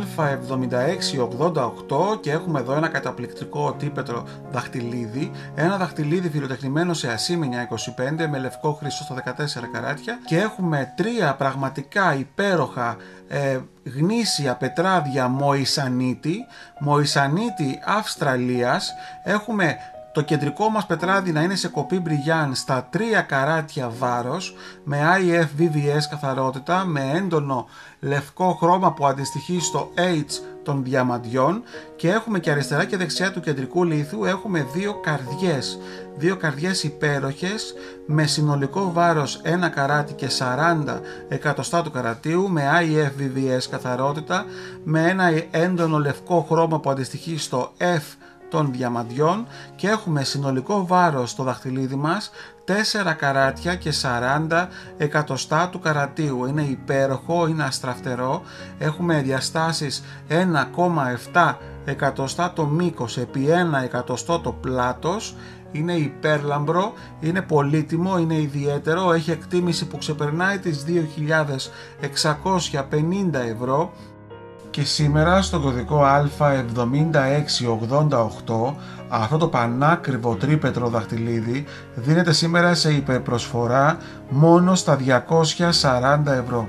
Α7688 και έχουμε εδώ ένα καταπληκτικό τύπετρο δαχτυλίδι, ένα δαχτυλίδι φιλοτεχνημένο σε ασήμι 925 με λευκό χρυσό στα 14 καράτια και έχουμε 3 πραγματικά υπέροχα γνήσια πετράδια Μοϊσανίτη Αυστραλίας. Έχουμε το κεντρικό μας πετράδι να είναι σε κοπή μπριγιάν στα 3 καράτια βάρος με IF VVS καθαρότητα με έντονο λευκό χρώμα που αντιστοιχεί στο H των διαμαντιών και έχουμε και αριστερά και δεξιά του κεντρικού λίθου έχουμε δύο καρδιές υπέροχες με συνολικό βάρος 1 καράτι και 40 εκατοστά του καρατίου με IF VVS καθαρότητα με ένα έντονο λευκό χρώμα που αντιστοιχεί στο F των διαμαντιών και έχουμε συνολικό βάρος στο δαχτυλίδι μας 4 καράτια και 40 εκατοστά του καρατίου. Είναι υπέροχο, είναι αστραφτερό, έχουμε διαστάσεις 1,7 εκατοστά το μήκος επί 1 εκατοστό το πλάτος. Είναι υπέρλαμπρο, είναι πολύτιμο, είναι ιδιαίτερο, έχει εκτίμηση που ξεπερνάει τις 2.650 ευρώ. Και σήμερα στον κωδικό Α7688 αυτό το πανάκριβο τρίπετρο δαχτυλίδι δίνεται σήμερα σε υπερπροσφορά μόνο στα 240 ευρώ.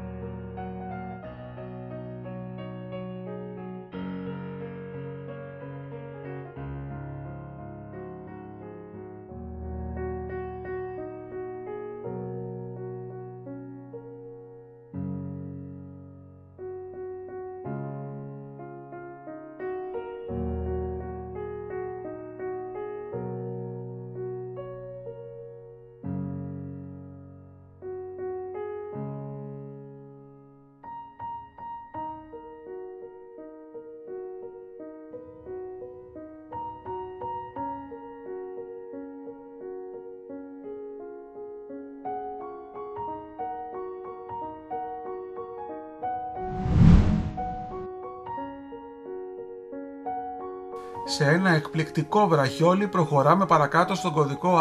Σε ένα εκπληκτικό βραχιόλι προχωράμε παρακάτω στον κωδικό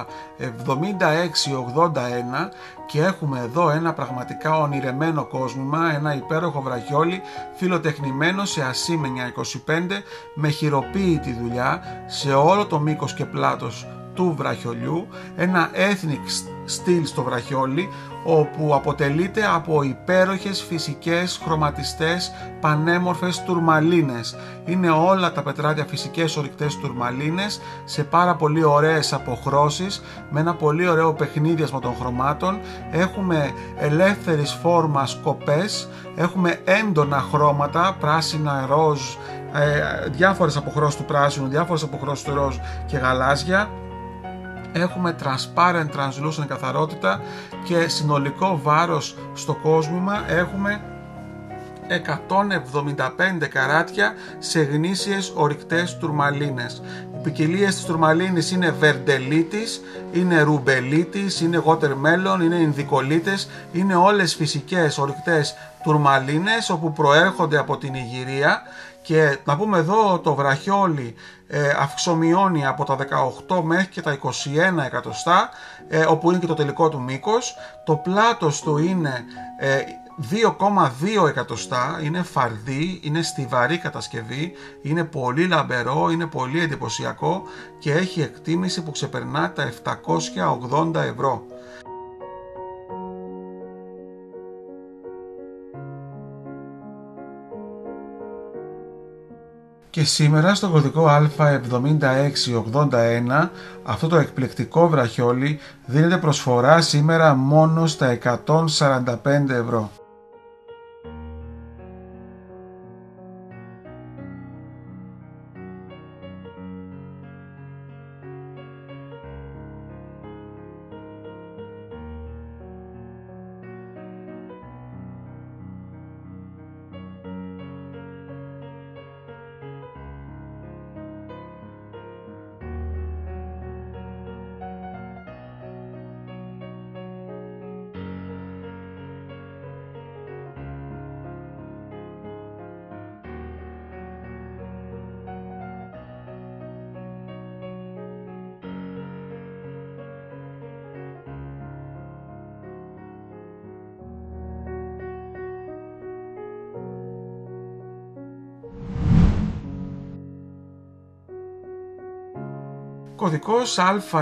Α7681 και έχουμε εδώ ένα πραγματικά ονειρεμένο κόσμημα, ένα υπέροχο βραχιόλι φιλοτεχνημένο σε ασήμενια 25 με χειροποίητη δουλειά σε όλο το μήκος και πλάτος του βραχιολιού, ένα ethnic στυλ στο βραχιόλι όπου αποτελείται από υπέροχες φυσικές χρωματιστές πανέμορφες τουρμαλίνες. Είναι όλα τα πετράδια φυσικές ορυκτές τουρμαλίνες σε πάρα πολύ ωραίες αποχρώσεις με ένα πολύ ωραίο παιχνίδιασμα των χρωμάτων. Έχουμε ελεύθερης φόρμας κοπές, έχουμε έντονα χρώματα, πράσινα, ροζ, διάφορες αποχρώσεις του πράσινου, διάφορες αποχρώσεις του ροζ και γαλάζια. Έχουμε transparent, translucent καθαρότητα και συνολικό βάρος στο κόσμημα έχουμε 175 καράτια σε γνήσιες ορυκτές τουρμαλίνες. Οι ποικιλίες της τουρμαλίνης είναι βερντελίτης, είναι ρουμπελίτης, είναι watermelon, είναι ινδικολίτες, είναι όλες φυσικές ορυκτές τουρμαλίνες όπου προέρχονται από την Ιγυρία. Και να πούμε εδώ το βραχιόλι αυξομειώνει από τα 18 μέχρι και τα 21 εκατοστά, όπου είναι και το τελικό του μήκος. Το πλάτος του είναι 2,2 εκατοστά, είναι φαρδί, είναι στιβαρή κατασκευή, είναι πολύ λαμπερό, είναι πολύ εντυπωσιακό και έχει εκτίμηση που ξεπερνά τα 780 ευρώ. Και σήμερα στο κωδικό Α7681 αυτό το εκπληκτικό βραχιόλι δίνεται προσφορά σήμερα μόνο στα 145 ευρώ. Κωδικός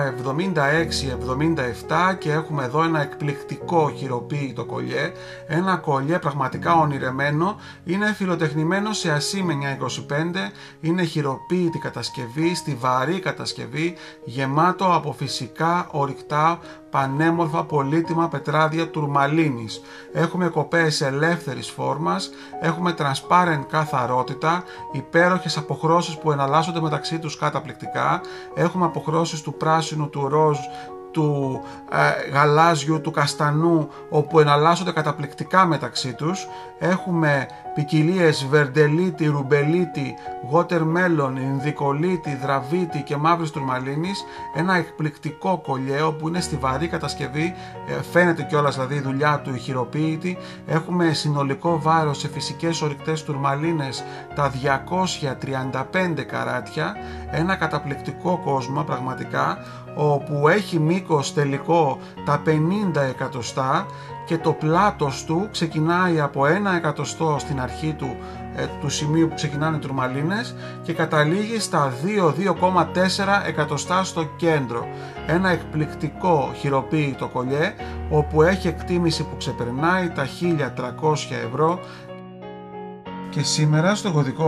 Α7677 και έχουμε εδώ ένα εκπληκτικό χειροποίητο κολιέ, ένα κολιέ πραγματικά ονειρεμένο, είναι φιλοτεχνημένο σε ασήμενια 25, είναι χειροποίητη κατασκευή, στιβαρή κατασκευή, γεμάτο από φυσικά ορυκτά πανέμορφα πολύτιμα πετράδια τουρμαλίνης. Έχουμε κοπές ελεύθερης φόρμας, έχουμε transparent καθαρότητα, υπέροχες αποχρώσεις που εναλλάσσονται μεταξύ τους καταπληκτικά, έχουμε αποχρώσεις του πράσινου, του ροζ, του γαλάζιου, του καστανού, όπου εναλλάσσονται καταπληκτικά μεταξύ τους. Έχουμε ποικιλίες βερντελίτη, ρουμπελίτη, watermelon, ινδικολίτη, δραβίτη και μαύρης τουρμαλίνης. Ένα εκπληκτικό κολιέ όπου είναι στιβαρή κατασκευή, φαίνεται κιόλας δηλαδή η δουλειά του, η χειροποίητη. Έχουμε συνολικό βάρος σε φυσικές ορυκτές τουρμαλίνες τα 235 καράτια. Ένα καταπληκτικό κόσμο πραγματικά, όπου έχει μήκος τελικό τα 50 εκατοστά και το πλάτος του ξεκινάει από 1 εκατοστό στην αρχή του σημείου που ξεκινάνε οι τουρμαλίνες και καταλήγει στα 2,4 εκατοστά στο κέντρο. Ένα εκπληκτικό χειροποίητο κολλιέ, όπου έχει εκτίμηση που ξεπερνάει τα 1.300 ευρώ. Και σήμερα στο κωδικό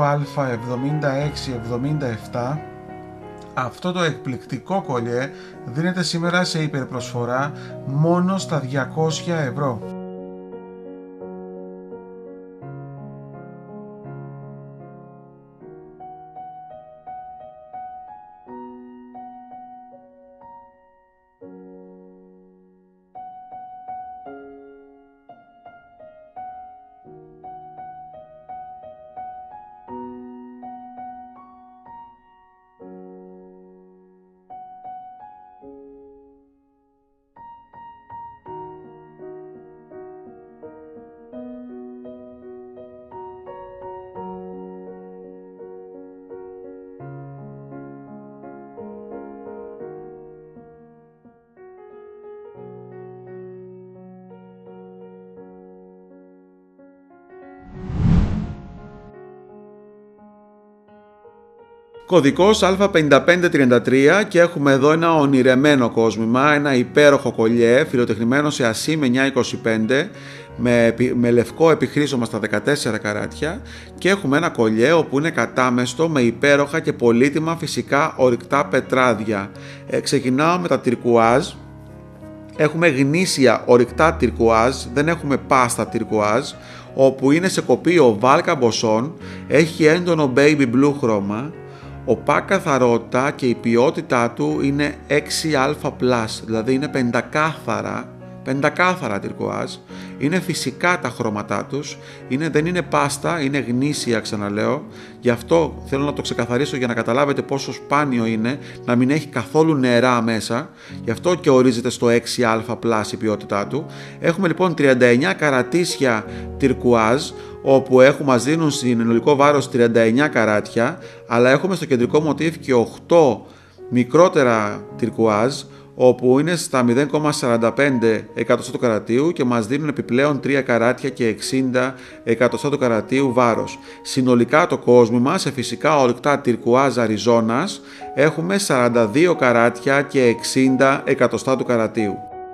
Α7677 αυτό το εκπληκτικό κολλιέ δίνεται σήμερα σε υπερπροσφορά μόνο στα 200 ευρώ. Κωδικός Α5533 και έχουμε εδώ ένα ονειρεμένο κόσμημα, ένα υπέροχο κολλιέ φιλοτεχνημένο σε ασί 925 με λευκό επιχρήσωμα στα 14 καράτια και έχουμε ένα κολλιέ όπου είναι κατάμεστο με υπέροχα και πολύτιμα φυσικά ορυκτά πετράδια. Ξεκινάω με τα τυρκουάζ. Έχουμε γνήσια ορυκτά τυρκουάζ, δεν έχουμε πάστα τυρκουάζ, όπου είναι σε κοπείο βάλκα μποσόν, έχει έντονο baby blue χρώμα. Οπά καθαρότητα και η ποιότητά του είναι 6α+, δηλαδή είναι πεντακάθαρα τυρκουάζ, είναι φυσικά τα χρώματά τους, δεν είναι πάστα, είναι γνήσια, ξαναλέω, γι' αυτό θέλω να το ξεκαθαρίσω για να καταλάβετε πόσο σπάνιο είναι να μην έχει καθόλου νερά μέσα, γι' αυτό και ορίζεται στο 6α+ η ποιότητά του. Έχουμε λοιπόν 39 καρατίσια τυρκουάζ, όπου μας δίνουν συνολικό βάρος 39 καράτια, αλλά έχουμε στο κεντρικό μοτίβ και 8 μικρότερα τυρκουάζ, όπου είναι στα 0,45 εκατοστά του καρατίου και μας δίνουν επιπλέον 3 καράτια και 60 εκατοστά του καρατίου βάρος. Συνολικά το κόσμημα σε φυσικά ορυκτά τυρκουάζ Αριζόνας έχουμε 42 καράτια και 60 εκατοστά του καρατίου.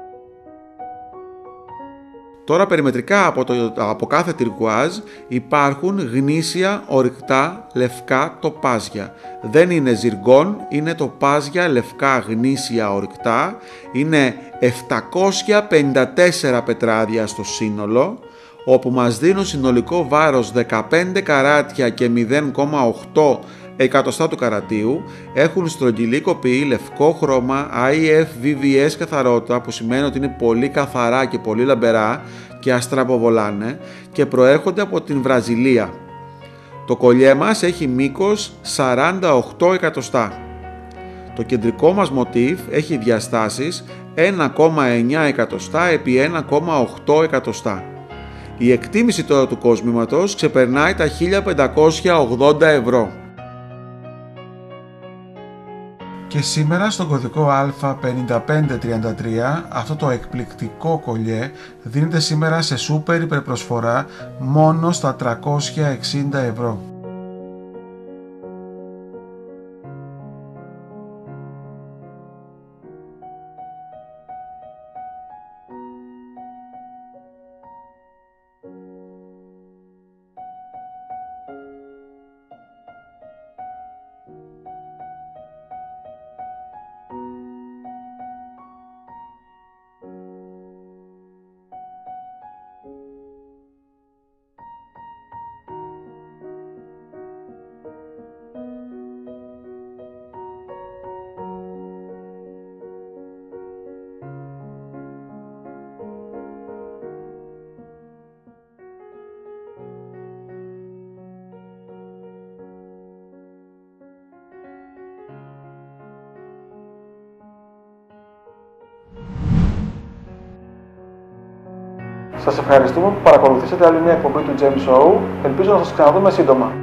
Τώρα περιμετρικά από κάθε τυρκουάζ υπάρχουν γνήσια ορυκτά λευκά τοπάζια. Δεν είναι ζυργόν, είναι τοπάζια λευκά γνήσια ορυκτά. Είναι 754 πετράδια στο σύνολο, όπου μας δίνουν συνολικό βάρος 15 καράτια και 0,8 εκατοστά του καρατίου. Έχουν στρογγυλή κοπή, λευκό χρώμα, IF VVS καθαρότητα, που σημαίνει ότι είναι πολύ καθαρά και πολύ λαμπερά και αστραποβολάνε και προέρχονται από την Βραζιλία. Το κολλιέ μας έχει μήκος 48 εκατοστά. Το κεντρικό μας μοτίβ έχει διαστάσεις 1,9 εκατοστά επί 1,8 εκατοστά. Η εκτίμηση τώρα του κόσμηματος ξεπερνάει τα 1580 ευρώ. Και σήμερα στον κωδικό Α5533 αυτό το εκπληκτικό κολλιέ δίνεται σήμερα σε σούπερ υπερπροσφορά μόνο στα 360 ευρώ. Σας ευχαριστούμε που παρακολουθήσατε άλλη μια εκπομπή του James Show. Ελπίζω να σας ξαναδούμε σύντομα.